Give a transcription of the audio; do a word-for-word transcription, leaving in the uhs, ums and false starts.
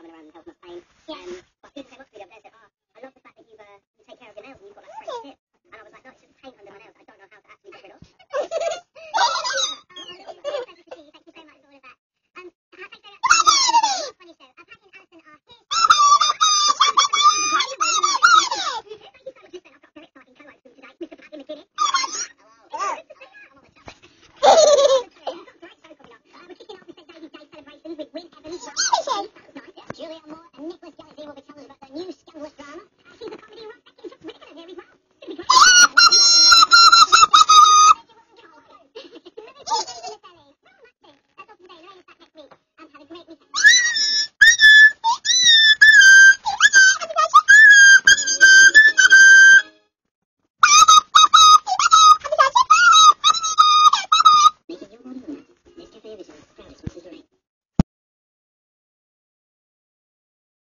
coming around and helping us paint. Yeah. Um, but people came up to me the other day and said, oh, I love the fact that you've, uh, you take care of your nails and you've got like fresh tips. And I was like, no, it's just paint under my nails. I don't